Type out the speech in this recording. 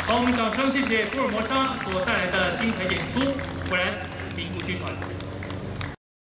好，我们掌声谢谢福尔摩沙所带来的精彩演出，果然名不虚传。